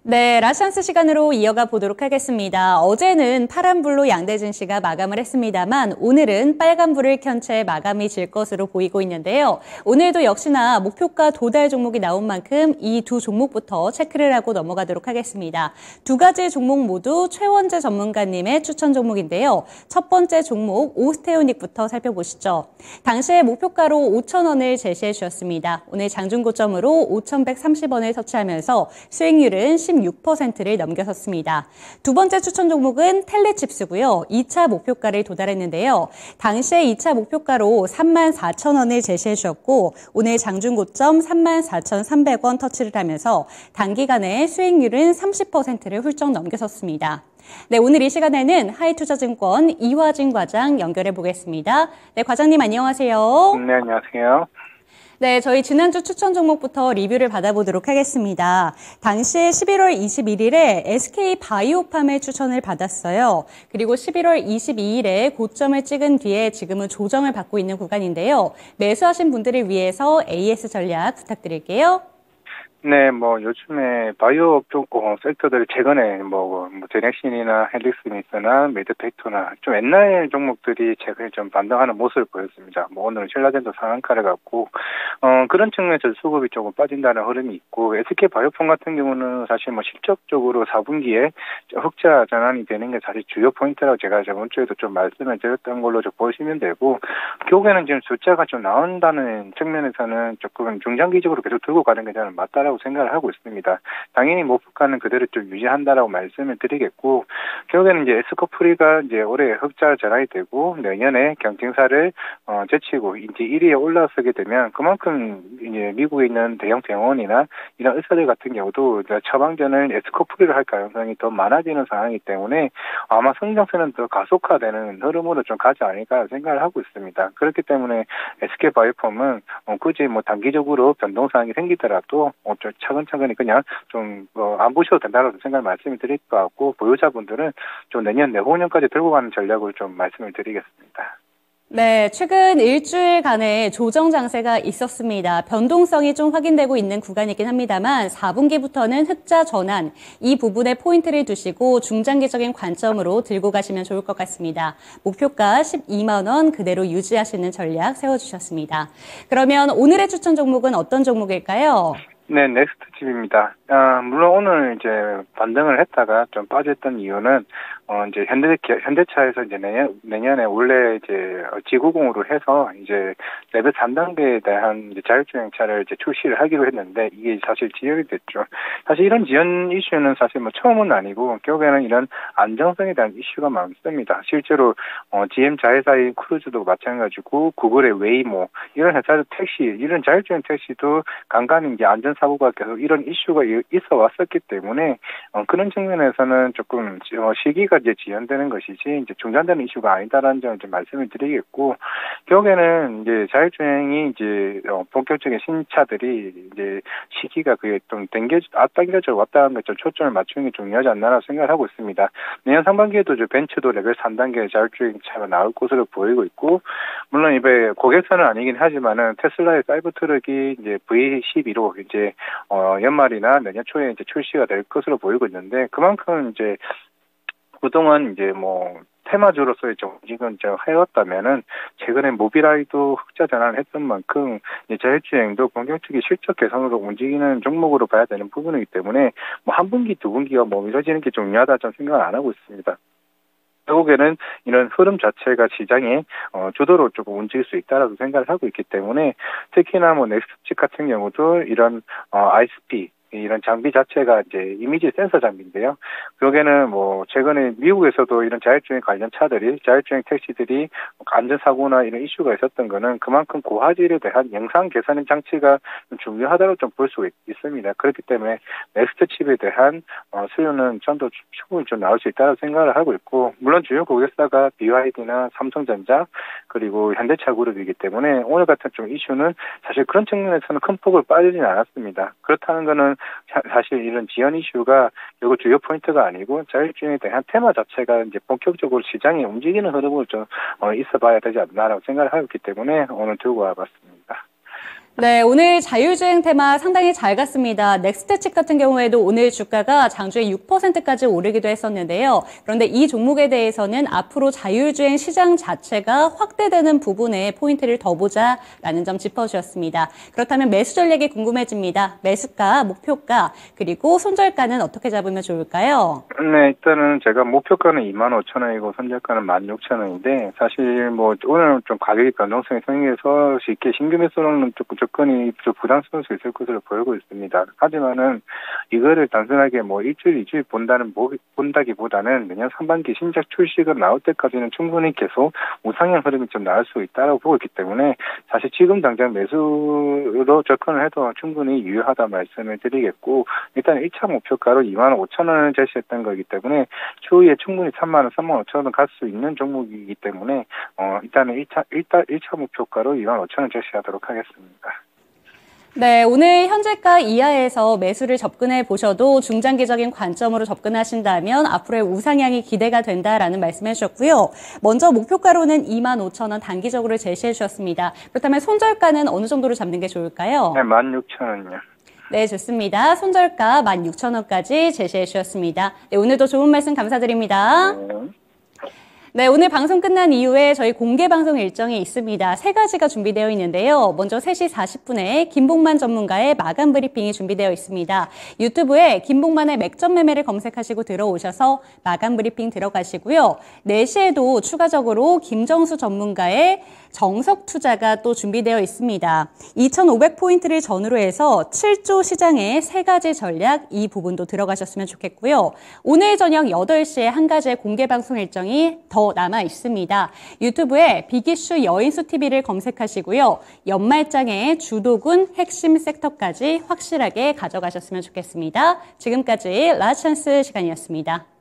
네, 라시안스 시간으로 이어가 보도록 하겠습니다. 어제는 파란불로 양대 증시가 마감을 했습니다만 오늘은 빨간불을 켠 채 마감이 질 것으로 보이고 있는데요. 오늘도 역시나 목표가 도달 종목이 나온 만큼 이 두 종목부터 체크를 하고 넘어가도록 하겠습니다. 두 가지 종목 모두 최원재 전문가님의 추천 종목인데요. 첫 번째 종목 오스테오닉부터 살펴보시죠. 당시에 목표가로 5,000원을 제시해 주셨습니다. 오늘 장중 고점으로 5,130원을 터치하면서 수익률은 16%를 넘겨섰습니다. 두 번째 추천 종목은 텔레칩스고요. 2차 목표가를 도달했는데요. 당시에 2차 목표가로 34,000원을 제시해 주셨고 오늘 장중 고점 34,300원 터치를 하면서 단기간에 수익률은 30%를 훌쩍 넘겨섰습니다. 네, 오늘 이 시간에는 하이투자증권 이화진 과장 연결해 보겠습니다. 네, 과장님 안녕하세요. 네, 안녕하세요. 네, 저희 지난주 추천 종목부터 리뷰를 받아보도록 하겠습니다. 당시에 11월 21일에 SK바이오팜의 추천을 받았어요. 그리고 11월 22일에 고점을 찍은 뒤에 지금은 조정을 받고 있는 구간인데요. 매수하신 분들을 위해서 AS 전략 부탁드릴게요. 네, 요즘에 바이오 쪽 섹터들 최근에 제넥신이나 헬릭스미스나 메드팩토나 좀 옛날 종목들이 최근에 좀 반등하는 모습을 보였습니다. 오늘은 신라젠도 상한가를 갖고, 그런 측면에서 수급이 조금 빠진다는 흐름이 있고, SK 바이오팜 같은 경우는 사실 실적적으로 4분기에 흑자 전환이 되는 게 사실 주요 포인트라고 제가 저번 주에도 좀 말씀을 드렸던 걸로 좀 보시면 되고, 결국에는 지금 숫자가 좀 나온다는 측면에서는 조금 중장기적으로 계속 들고 가는 게 저는 맞다라고 생각을 하고 있습니다. 당연히 목표가는 그대로 좀 유지한다라고 말씀을 드리겠고, 결국에는 이제 에스코프리가 이제 올해 흑자 전환이 되고 내년에 경쟁사를 제치고 이제 1위에 올라서게 되면 그만큼 이제 미국에 있는 대형 병원이나 이런 의사들 같은 경우도 처방전을 에스코프리로 할 가능성이 더 많아지는 상황이기 때문에 아마 성장세는 더 가속화되는 흐름으로 좀 가지 않을까 생각을 하고 있습니다. 그렇기 때문에 SK바이오팜은 굳이 단기적으로 변동사항이 생기더라도 좀 차근차근히 그냥 좀 안 보셔도 된다고 생각을 말씀을 드릴 것 같고, 보유자분들은 좀 내년 내후년까지 들고 가는 전략을 좀 말씀을 드리겠습니다. 네, 최근 일주일간의 조정 장세가 있었습니다. 변동성이 좀 확인되고 있는 구간이긴 합니다만 4분기부터는 흑자 전환, 이 부분에 포인트를 두시고 중장기적인 관점으로 들고 가시면 좋을 것 같습니다. 목표가 12만 원 그대로 유지하시는 전략 세워주셨습니다. 그러면 오늘의 추천 종목은 어떤 종목일까요? 네, 넥스트칩입니다. 물론 오늘 이제 반등을 했다가 좀 빠졌던 이유는 이제 현대차에서 이제 내년에 원래 이제 G90으로 해서 이제 레벨 3단계에 대한 이제 자율주행차를 이제 출시를 하기로 했는데 이게 사실 지연이 됐죠. 사실 이런 지연 이슈는 사실 처음은 아니고 결국에는 이런 안정성에 대한 이슈가 많습니다. 실제로 GM 자회사인 크루즈도 마찬가지고 구글의 웨이모 이런 회사들 택시 이런 자율주행 택시도 간간히 이제 안전 사고가 계속 이런 이슈가 있어 왔었기 때문에 그런 측면에서는 조금 시기가 이제 지연되는 것이지 이제 중단되는 이슈가 아니다라는 점을 좀 말씀을 드리겠고, 결국에는 이제 자율주행이 이제 본격적인 신차들이 이제 시기가 그게 좀 앞당겨져 왔다는 것 좀 초점을 맞추는 게 중요하지 않나라고 생각을 하고 있습니다. 내년 상반기에도 이제 벤츠도 레벨 3단계 자율주행 차가 나올 것으로 보이고 있고, 물론 이번에 고객사는 아니긴 하지만은 테슬라의 사이버 트럭이 이제 V12로 이제 연말이나 내년 초에 이제 출시가 될 것으로 보이고 있는데, 그만큼 이제 그동안 이제 테마주로서의 정직은 해왔다면은 최근에 모빌아이도 흑자 전환을 했던 만큼 이제 자율주행도 본격적인 실적 개선으로 움직이는 종목으로 봐야 되는 부분이기 때문에 한 분기, 두 분기가 미뤄지는 게 중요하다 좀 생각을 안 하고 있습니다. 결국에는 이런 흐름 자체가 시장의 주도로 조금 움직일 수 있다라고 생각을 하고 있기 때문에 특히나 넥스트칩 같은 경우도 이런 ISP 이런 장비 자체가 이제 이미지 센서 장비인데요. 그러게는 최근에 미국에서도 이런 자율주행 관련 차들이 자율주행 택시들이 안전사고나 이런 이슈가 있었던 거는 그만큼 고화질에 대한 영상 개선 장치가 중요하다고 좀 볼 수 있습니다. 그렇기 때문에 넥스트 칩에 대한 수요는 전도 충분히 좀 나올 수 있다고 생각을 하고 있고, 물론 주요 고객사가 BYD나 삼성전자 그리고 현대차 그룹이기 때문에 오늘 같은 좀 이슈는 사실 그런 측면에서는 큰 폭을 빠지진 않았습니다. 그렇다는 거는 사실 이런 지연 이슈가 결국 주요 포인트가 아니고 자율주행에 대한 테마 자체가 이제 본격적으로 시장에 움직이는 흐름으로 좀 있어봐야 되지 않나라고 생각을 하고 있기 때문에 오늘 들고 와봤습니다. 네, 오늘 자율주행 테마 상당히 잘 갔습니다. 넥스트칩 같은 경우에도 오늘 주가가 장중에 6%까지 오르기도 했었는데요. 그런데 이 종목에 대해서는 앞으로 자율주행 시장 자체가 확대되는 부분에 포인트를 더 보자라는 점 짚어주셨습니다. 그렇다면 매수 전략이 궁금해집니다. 매수가, 목표가, 그리고 손절가는 어떻게 잡으면 좋을까요? 네, 일단은 제가 목표가는 25,000원이고 손절가는 16,000원인데 사실 뭐 오늘 좀 가격이 변동성이 생겨서 쉽게 신규 매수로는 접근이 좀 부담스러울 수 있을 것으로 보이고 있습니다. 하지만은 이거를 단순하게 뭐 일주일, 이주일 본다기보다는 내년 상반기 신작 출시가 나올 때까지는 충분히 계속 우상향 흐름이 좀 나올 수 있다고 보고 있기 때문에 사실 지금 당장 매수로 접근을 해도 충분히 유효하다 말씀을 드리겠고 일단 1차 목표가로 25,000원을 제시했던 거기 때문에 추후에 충분히 3만원, 35,000원 갈 수 있는 종목이기 때문에 일단은 1차 목표가로 25,000원 제시하도록 하겠습니다. 네, 오늘 현재가 이하에서 매수를 접근해 보셔도 중장기적인 관점으로 접근하신다면 앞으로의 우상향이 기대가 된다라는 말씀해 주셨고요. 먼저 목표가로는 25,000원 단기적으로 제시해 주셨습니다. 그렇다면 손절가는 어느 정도로 잡는 게 좋을까요? 네, 16,000원이요. 네, 좋습니다. 손절가 16,000원까지 제시해 주셨습니다. 네, 오늘도 좋은 말씀 감사드립니다. 네. 네, 오늘 방송 끝난 이후에 저희 공개 방송 일정이 있습니다. 3가지가 준비되어 있는데요. 먼저 3시 40분에 김봉만 전문가의 마감 브리핑이 준비되어 있습니다. 유튜브에 김봉만의 맥점 매매를 검색하시고 들어오셔서 마감 브리핑 들어가시고요. 4시에도 추가적으로 김정수 전문가의 정석 투자가 또 준비되어 있습니다. 2,500포인트를 전후로 해서 7조 시장의 3가지 전략, 이 부분도 들어가셨으면 좋겠고요. 오늘 저녁 8시에 한 가지의 공개 방송 일정이 더 남아 있습니다. 유튜브에 빅이슈 여인수 TV를 검색하시고요. 연말장에 주도군 핵심 섹터까지 확실하게 가져가셨으면 좋겠습니다. 지금까지 라찬스 시간이었습니다.